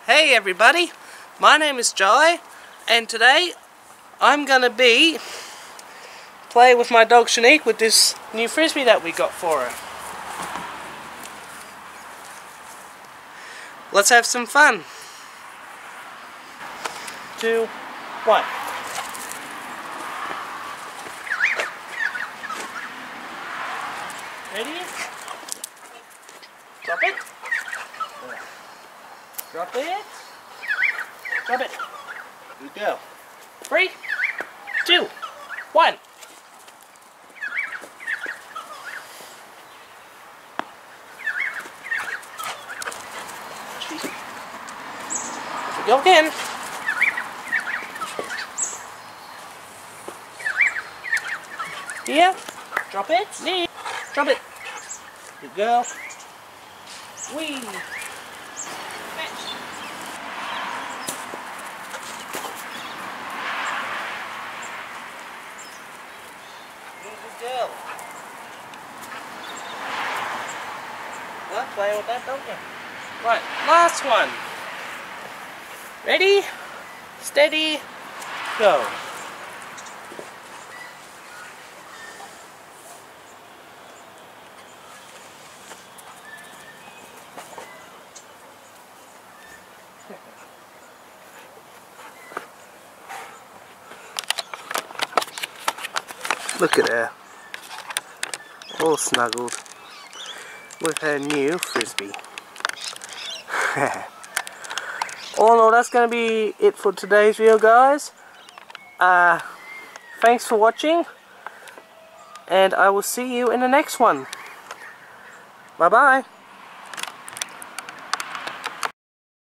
Hey everybody, my name is Joy, and today I'm gonna be playing with my dog Cherniques with this new frisbee that we got for her. Let's have some fun. 2, 1. Ready? Drop it. Drop it. Drop it. Here we go. 3, 2, 1. Here we go again. Here. Drop it. Knee. Drop it. Here we go. Whee. Girl. Well, play with that, don't you? Right, last one. Ready, steady, go. Look at her. All snuggled with her new frisbee. All in all, that's going to be it for today's video, guys. Thanks for watching, and I will see you in the next one. Bye bye.